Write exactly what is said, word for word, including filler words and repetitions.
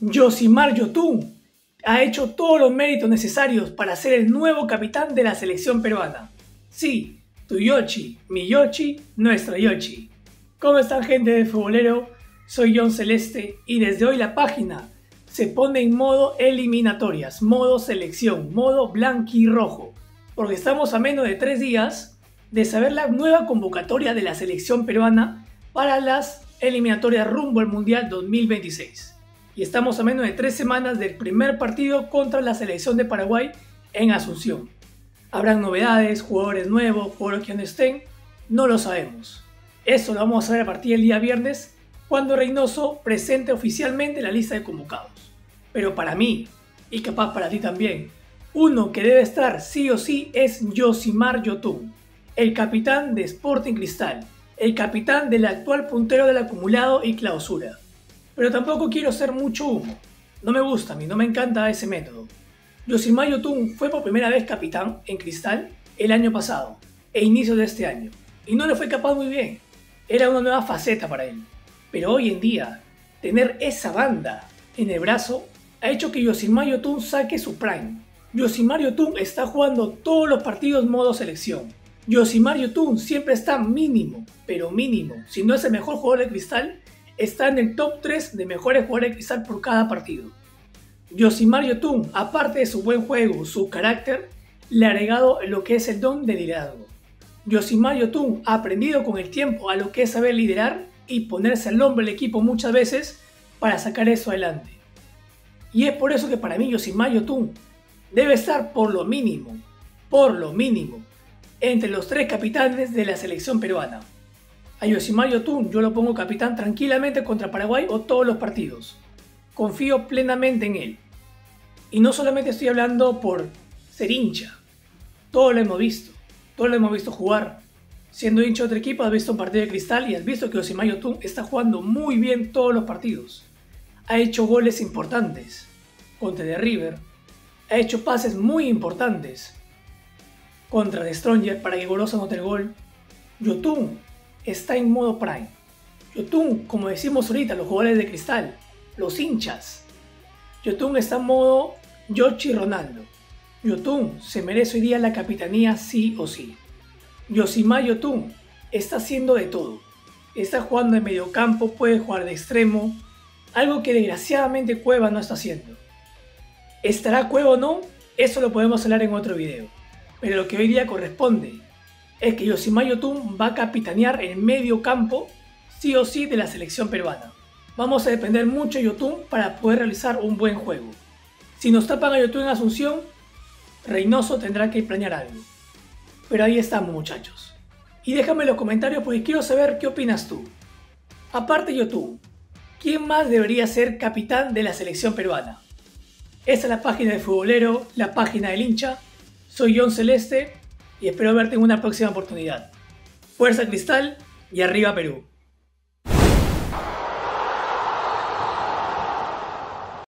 Yosimar Yotun ha hecho todos los méritos necesarios para ser el nuevo capitán de la selección peruana. Sí, tu Yoshi, mi Yoshi, nuestra Yoshi. ¿Cómo están, gente de Futbolero? Soy John Celeste y desde hoy la página se pone en modo eliminatorias, modo selección, modo blanquirrojo, porque estamos a menos de tres días de saber la nueva convocatoria de la selección peruana para las eliminatorias rumbo al Mundial dos mil veintiséis. Y estamos a menos de tres semanas del primer partido contra la selección de Paraguay en Asunción. ¿Habrán novedades, jugadores nuevos, jugadores que no estén? No lo sabemos. Eso lo vamos a ver a partir del día viernes, cuando Reynoso presente oficialmente la lista de convocados. Pero para mí, y capaz para ti también, uno que debe estar sí o sí es Yosimar Yotun, el capitán de Sporting Cristal, el capitán del actual puntero del acumulado y clausura. Pero tampoco quiero hacer mucho humo. No me gusta a mí, no me encanta ese método. Yosimar Yotun fue por primera vez capitán en Cristal el año pasado e inicio de este año. Y no le fue capaz muy bien. Era una nueva faceta para él. Pero hoy en día, tener esa banda en el brazo ha hecho que Yosimar Yotun saque su prime. Yosimar Yotun está jugando todos los partidos modo selección. Yosimar Yotun siempre está mínimo, pero mínimo. Si no es el mejor jugador de Cristal, está en el top tres de mejores jugadores de Cristal por cada partido. Yosimar Yotun, aparte de su buen juego, su carácter, le ha agregado lo que es el don de liderazgo. Yosimar Yotun ha aprendido con el tiempo a lo que es saber liderar y ponerse al hombro del equipo muchas veces para sacar eso adelante. Y es por eso que para mí Yosimar Yotun debe estar por lo mínimo, por lo mínimo, entre los tres capitanes de la selección peruana. A Yosimar Yotun yo lo pongo capitán tranquilamente contra Paraguay o todos los partidos. Confío plenamente en él. Y no solamente estoy hablando por ser hincha. Todo lo hemos visto. Todo lo hemos visto jugar. Siendo hincha de otro equipo, has visto un partido de Cristal y has visto que Yosimar Yotun está jugando muy bien todos los partidos. Ha hecho goles importantes contra The River. Ha hecho pases muy importantes contra The Stronger para que Goloso anote el gol. Yotun está en modo prime. Yotun, como decimos ahorita los jugadores de Cristal, los hinchas. Yotun está en modo Yoshi Ronaldo. Yotun se merece hoy día la capitanía sí o sí. Yosimar Yotun está haciendo de todo. Está jugando en mediocampo, puede jugar de extremo, algo que desgraciadamente Cueva no está haciendo. ¿Estará Cueva o no? Eso lo podemos hablar en otro video. Pero lo que hoy día corresponde es que Yosimar Yotun va a capitanear el medio campo sí o sí de la selección peruana. Vamos a depender mucho de Yotun para poder realizar un buen juego. Si nos tapan a Yotun en Asunción, Reynoso tendrá que planear algo. Pero ahí estamos, muchachos. Y déjame en los comentarios porque quiero saber qué opinas tú. Aparte de Yotun, ¿quién más debería ser capitán de la selección peruana? Esta es la página de Futbolero, la página del hincha. Soy John Celeste y espero verte en una próxima oportunidad. Fuerza Cristal y arriba Perú.